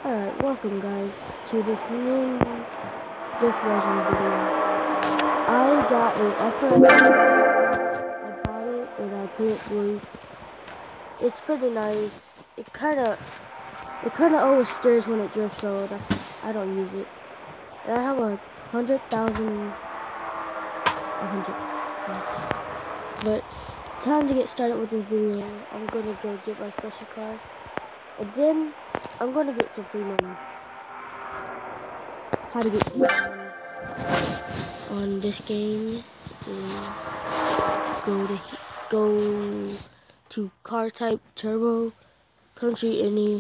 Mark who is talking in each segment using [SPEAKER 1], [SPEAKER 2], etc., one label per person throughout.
[SPEAKER 1] Alright, welcome guys to this new Drift Legend video. I got a FRX. I bought it and I put it blue. It's pretty nice. It kinda always stirs when it drifts, so I don't use it. And I have 100,000 But time to get started with this video. I'm gonna go get my special car. And then I'm gonna get some free money. How to get free money on this game is go to car type turbo, country any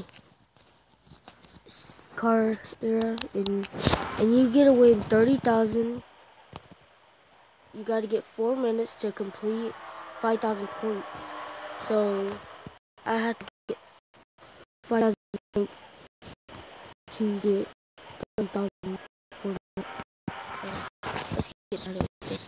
[SPEAKER 1] car era, and you get away 30,000. You got to get 4 minutes to complete 5,000 points. So I had to get 5,000 points to get 30,000 4 minutes. Let's get started with this.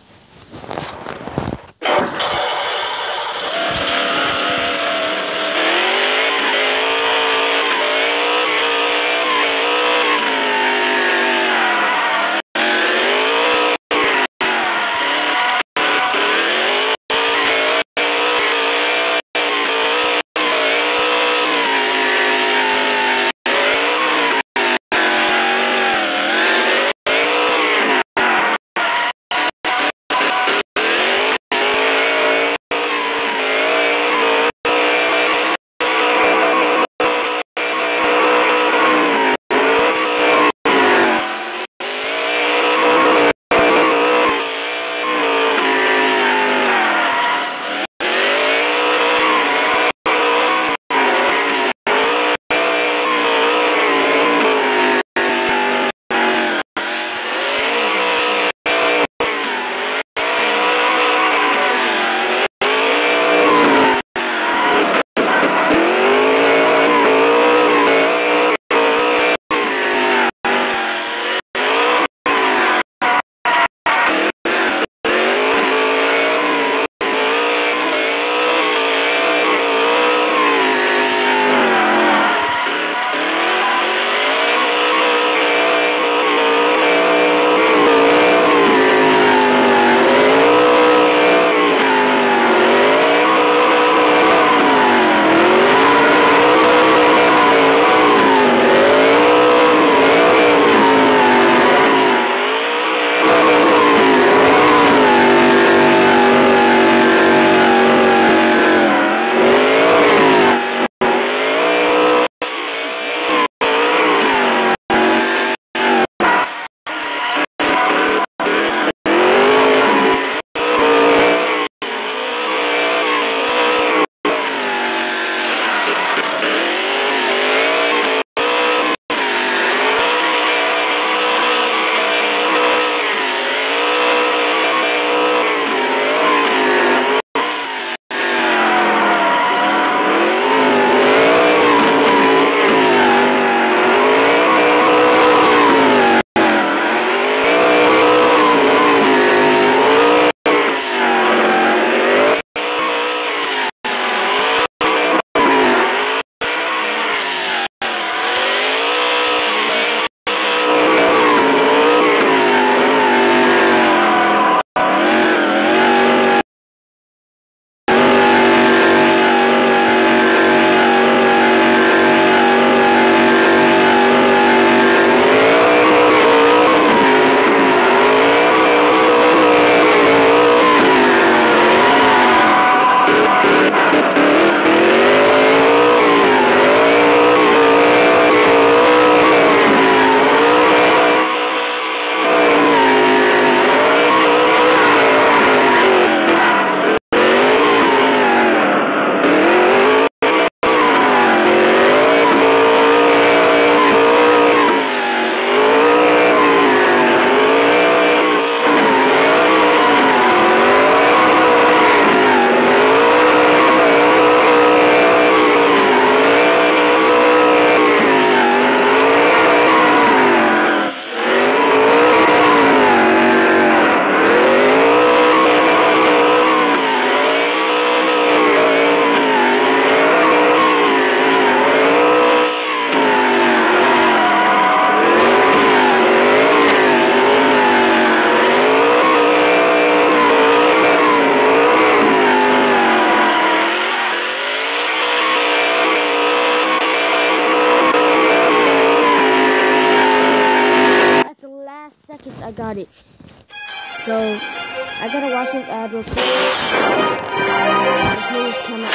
[SPEAKER 1] seconds, I got it. So, I gotta watch this ad real quick. This newest camera.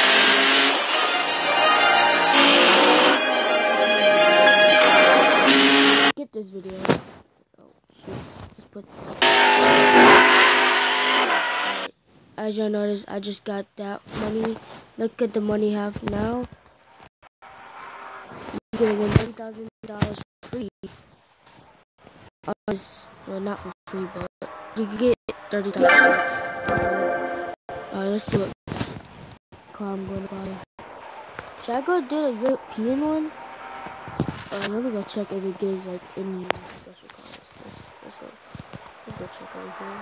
[SPEAKER 1] Skip this video. Oh, shoot. Just put. As y'all notice, I just got that money. Look at the money I have now. You can win $10,000 free. Well, not for free, but you can get 30,000. Alright, let's see what car I'm going to buy. Should I go do a European one? Let me go check if it gives like any special cars. Let's go check over here.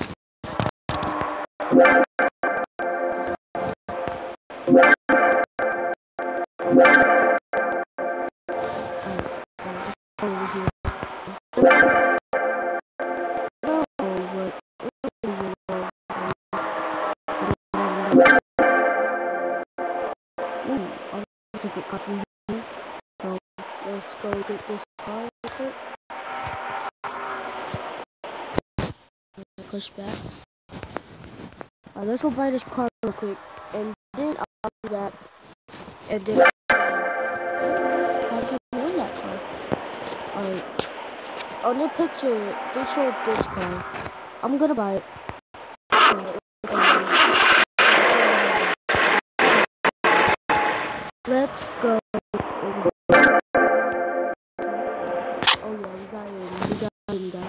[SPEAKER 1] Over here. Secret car from here. So let's go get this car real quick. Push back. Let's go buy this car real quick, and then I'll be back. And then how can we win that car? Alright. On the picture, they showed this car. I'm gonna buy it. Let's go. Oh yeah, we got it, guys.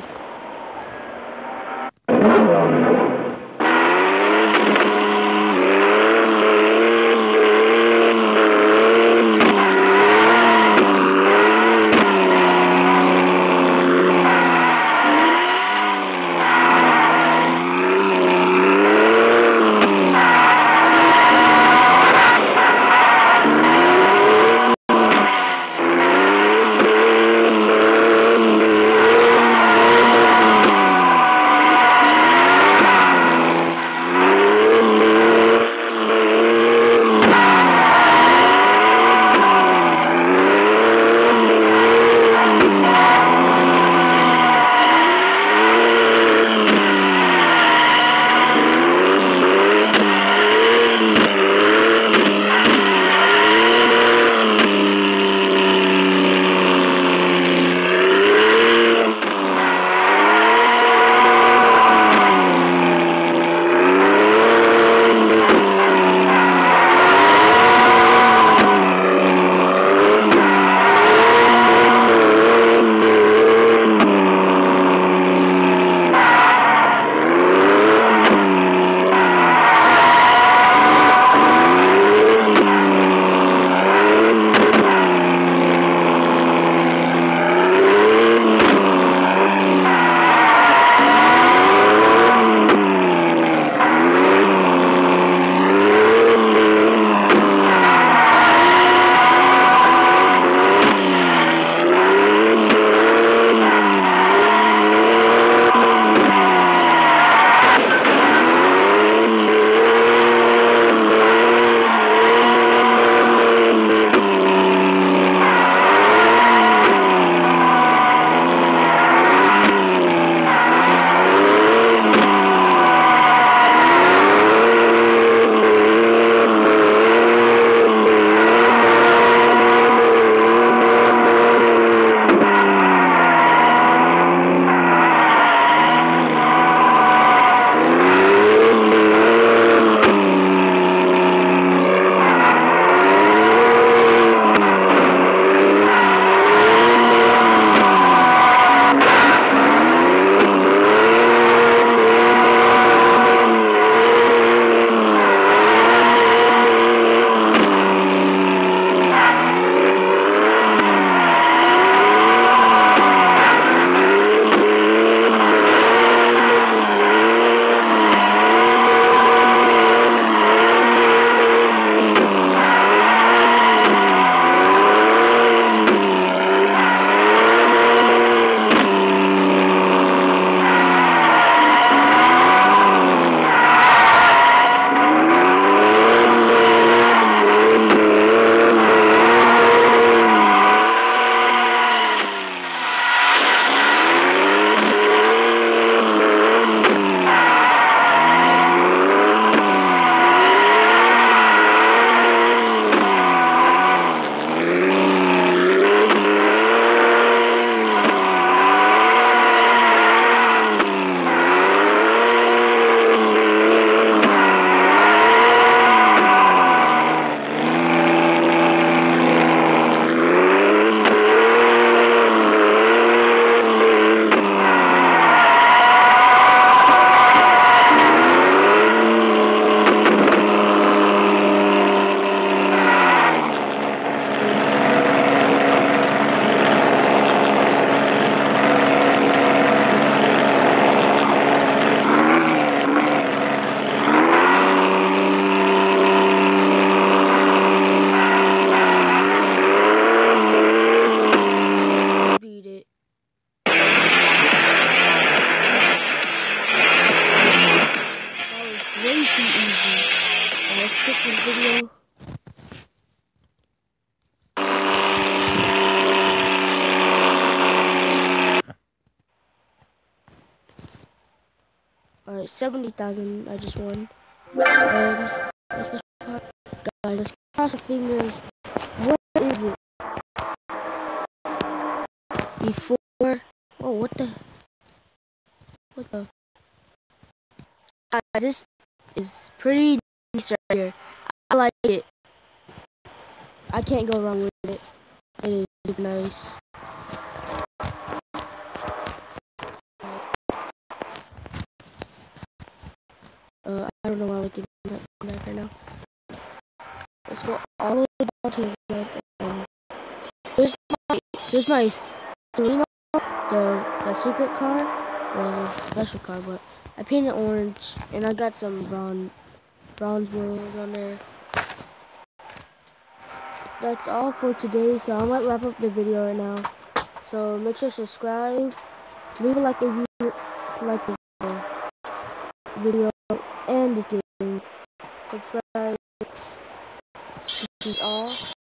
[SPEAKER 1] like 70,000 I just won. And that's my card. Guys, let's cross our fingers. What is it? Before. Oh, what the? Guys, this is pretty nice right here. I like it. I can't go wrong with it. It is nice. I don't know why we're thinking that right now. Let's go all the way down to guys. Here's my Storino, the secret card. Well, it's a special card, but I painted orange, and I got some bronze wheels on there. That's all for today, so I might wrap up the video right now. So make sure to subscribe, leave a like if you like this video and this game. Subscribe. This is all.